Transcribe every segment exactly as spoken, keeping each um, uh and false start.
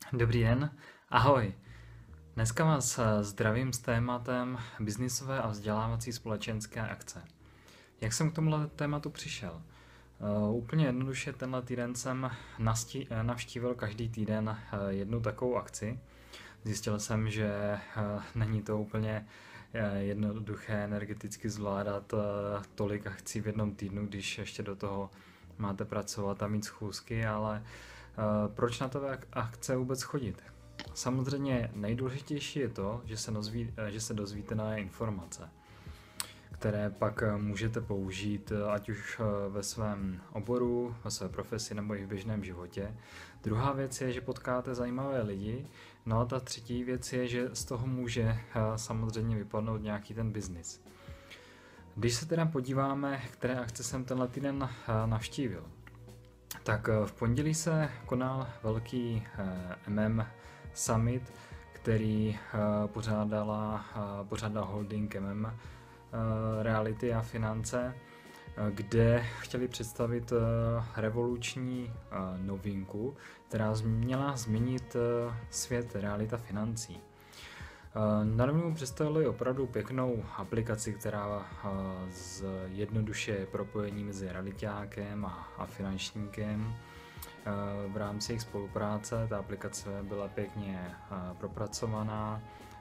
Dobrý den, ahoj. Dneska vás eh, zdravím s tématem biznisové a vzdělávací společenské akce. Jak jsem k tomuhle tématu přišel? Uh, úplně jednoduše tenhle týden jsem nasti- eh, navštívil každý týden uh, jednu takovou akci. Zjistil jsem, že uh, není to úplně uh, jednoduché energeticky zvládat uh, tolik akcí v jednom týdnu, když ještě do toho máte pracovat a mít schůzky, ale uh, proč na to akce vůbec chodit? Samozřejmě nejdůležitější je to, že se, dozví, že se dozvíte nové informace, které pak můžete použít ať už ve svém oboru, ve své profesi nebo i v běžném životě. Druhá věc je, že potkáte zajímavé lidi. No a ta třetí věc je, že z toho může samozřejmě vypadnout nějaký ten biznis. Když se teda podíváme, které akce jsem tenhle týden navštívil, tak v pondělí se konal velký M M Summit, který pořádala, pořádal holding M M Reality a finance, kde chtěli představit revoluční novinku, která měla změnit svět realita financí. Na rovinu představili opravdu pěknou aplikaci, která zjednodušuje propojení mezi realitákem a, a finančníkem. V rámci jejich spolupráce ta aplikace byla pěkně propracovaná,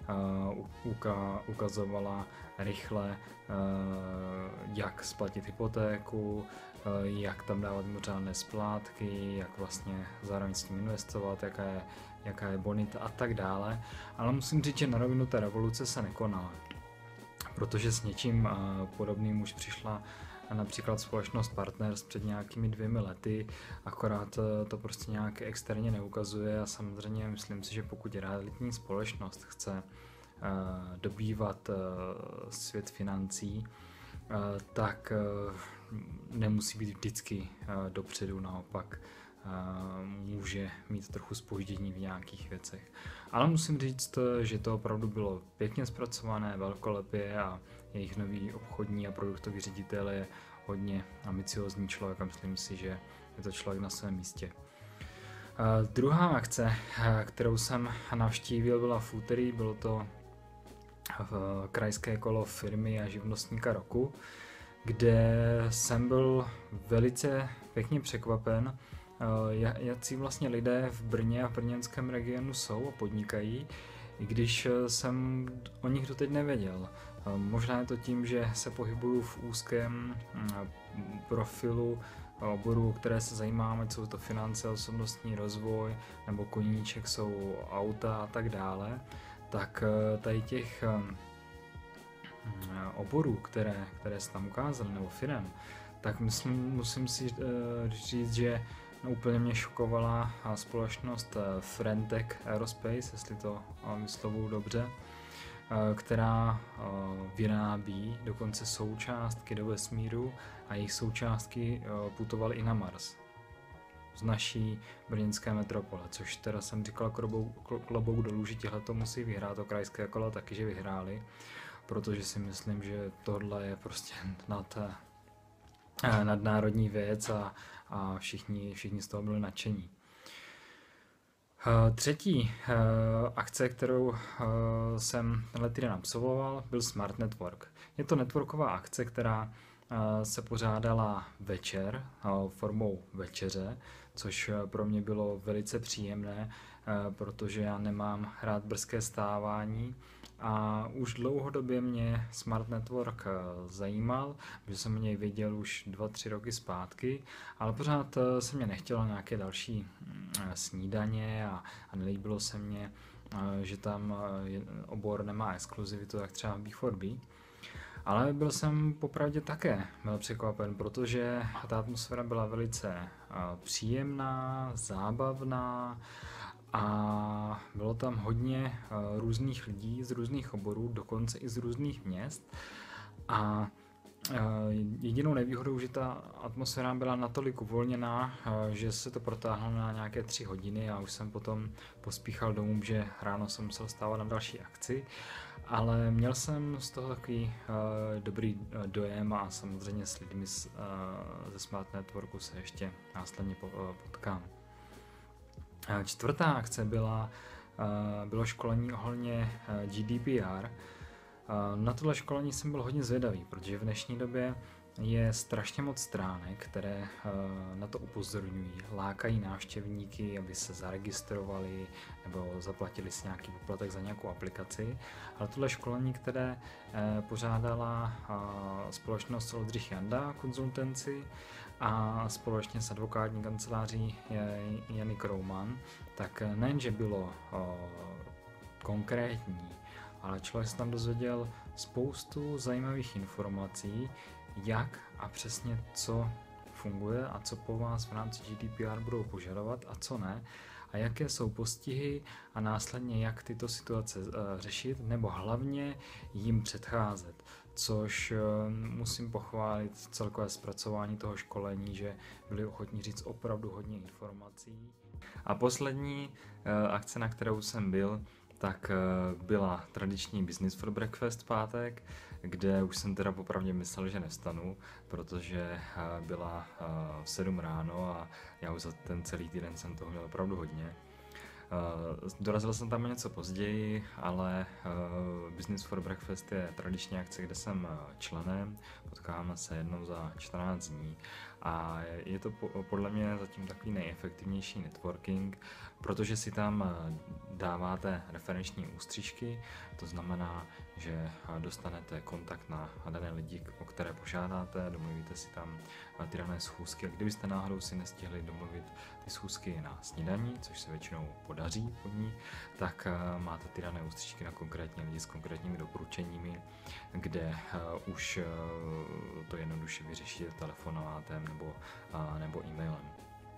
ukazovala rychle, jak splatit hypotéku, jak tam dávat mimořádné splátky, jak vlastně zároveň s tím investovat, jaká je, jaká je bonita a tak dále. Ale musím říct, že na rovinu ta revoluce se nekonala, protože s něčím podobným už přišla například společnost Partners před nějakými dvěmi lety, akorát to prostě nějak externě neukazuje a samozřejmě myslím si, že pokud realitní společnost chce uh, dobývat uh, svět financí, uh, tak uh, nemusí být vždycky uh, dopředu, naopak uh, může mít trochu zpoždění v nějakých věcech. Ale musím říct, že to opravdu bylo pěkně zpracované, velkolepě a jejich nový obchodní a produktový ředitel je hodně ambiciózní člověk a myslím si, že je to člověk na svém místě. Uh, druhá akce, uh, kterou jsem navštívil, byla v úterý, bylo to v krajské kolo firmy a živnostníka roku, kde jsem byl velice pěkně překvapen, uh, jaký vlastně lidé v Brně a v brněnském regionu jsou a podnikají, i když jsem o nich doteď nevěděl. Možná je to tím, že se pohybuju v úzkém profilu oboru, o které se zajímáme, jsou to finance, osobnostní rozvoj, nebo koníček jsou auta a tak dále, tak tady těch oborů, které, které se tam ukázaly, nebo firem, tak myslím, musím si říct, že no, úplně mě šokovala společnost Frentech Aerospace, jestli to vyslovuju dobře, která vyrábí dokonce součástky do vesmíru a jejich součástky putovaly i na Mars z naší brněnské metropole, což teda jsem říkal klobouk dolů, že tihle to musí vyhrát, to krajské kolo taky, že vyhráli, protože si myslím, že tohle je prostě nad, nadnárodní věc a, a všichni, všichni z toho byli nadšení. Třetí uh, akce, kterou uh, jsem tenhle týden absolvoval, byl Smart Network. Je to networková akce, která uh, se pořádala večer, uh, formou večeře, což uh, pro mě bylo velice příjemné, uh, protože já nemám rád brzké stávání a už dlouhodobě mě Smart Network zajímal, že jsem o něj věděl už dva, tři roky zpátky, ale pořád se mě nechtělo nějaké další snídaně a, a nelíbilo se mně, že tam obor nemá exkluzivitu, jak třeba B čtyři B. Ale byl jsem popravdě také byl překvapen, protože ta atmosféra byla velice příjemná, zábavná, a bylo tam hodně uh, různých lidí z různých oborů, dokonce i z různých měst. A uh, jedinou nevýhodou, že ta atmosféra byla natolik uvolněná, uh, že se to protáhlo na nějaké tři hodiny a už jsem potom pospíchal domů, že ráno jsem musel stávat na další akci. Ale měl jsem z toho takový uh, dobrý uh, dojem a samozřejmě s lidmi z, uh, ze Smart Networku se ještě následně po, uh, potkám. Čtvrtá akce byla, bylo školení ohledně G D P R. Na tohle školení jsem byl hodně zvědavý, protože v dnešní době je strašně moc stránek, které na to upozorňují, lákají návštěvníky, aby se zaregistrovali nebo zaplatili si nějaký poplatek za nějakou aplikaci. Ale tohle školení, které pořádala společnost Soldřich Janda konzultanci a společně s advokátní kanceláří Janik Rouman, tak nejenže bylo konkrétní, ale člověk se tam dozvěděl spoustu zajímavých informací, jak a přesně co funguje a co po vás v rámci G D P R budou požadovat a co ne, a jaké jsou postihy a následně jak tyto situace uh, řešit, nebo hlavně jim předcházet. Což uh, musím pochválit celkové zpracování toho školení, že byli ochotní říct opravdu hodně informací. A poslední uh, akce, na kterou jsem byl, tak byla tradiční Business for Breakfast v pátek, kde už jsem teda popravdě myslel, že nevstanu, protože byla v sedm ráno a já už za ten celý týden jsem toho měl opravdu hodně. Dorazil jsem tam něco později, ale Business for Breakfast je tradiční akce, kde jsem členem, potkáváme se jednou za čtrnáct dní a je to podle mě zatím takový nejefektivnější networking, protože si tam dáváte referenční ústřičky, to znamená, že dostanete kontakt na dané lidi, o které požádáte, domluvíte si tam ty dané schůzky a kdybyste náhodou si nestihli domluvit ty schůzky na snídaní, což se většinou podaří po ní, tak máte ty dané ústřičky na konkrétní lidi s konkrétními doporučeními, kde už to jednoduše vyřešíte telefonátem nebo, nebo e-mailem.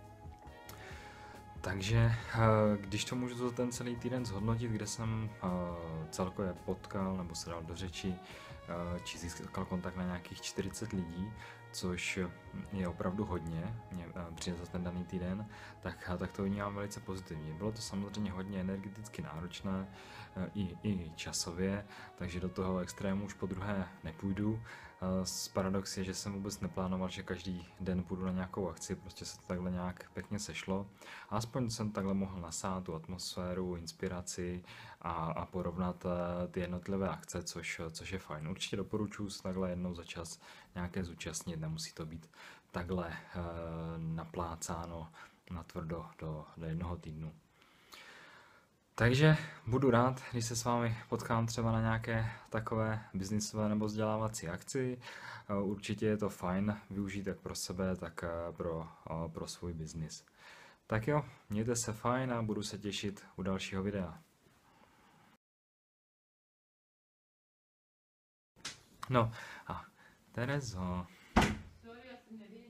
Takže když to můžu ten celý týden zhodnotit, kde jsem celkově potkal nebo se dal do řeči či získal kontakt na nějakých čtyřicet lidí, což je opravdu hodně, mě přijde za ten daný týden, tak, tak to vnímám velice pozitivně. Bylo to samozřejmě hodně energeticky náročné i, i časově, takže do toho extrému už po druhé nepůjdu. S paradox je, že jsem vůbec neplánoval, že každý den půjdu na nějakou akci, prostě se to takhle nějak pěkně sešlo. A aspoň jsem takhle mohl nasát tu atmosféru, inspiraci a, a porovnat ty jednotlivé akce, což, což je fajn. Určitě doporučuji se takhle jednou za čas nějaké zúčastnit, nemusí to být takhle e, naplácáno natvrdo do, do jednoho týdnu. Takže budu rád, když se s vámi potkám třeba na nějaké takové biznisové nebo vzdělávací akci. Určitě je to fajn využít jak pro sebe, tak pro, pro svůj biznis. Tak jo, mějte se fajn a budu se těšit u dalšího videa. No a Terezo.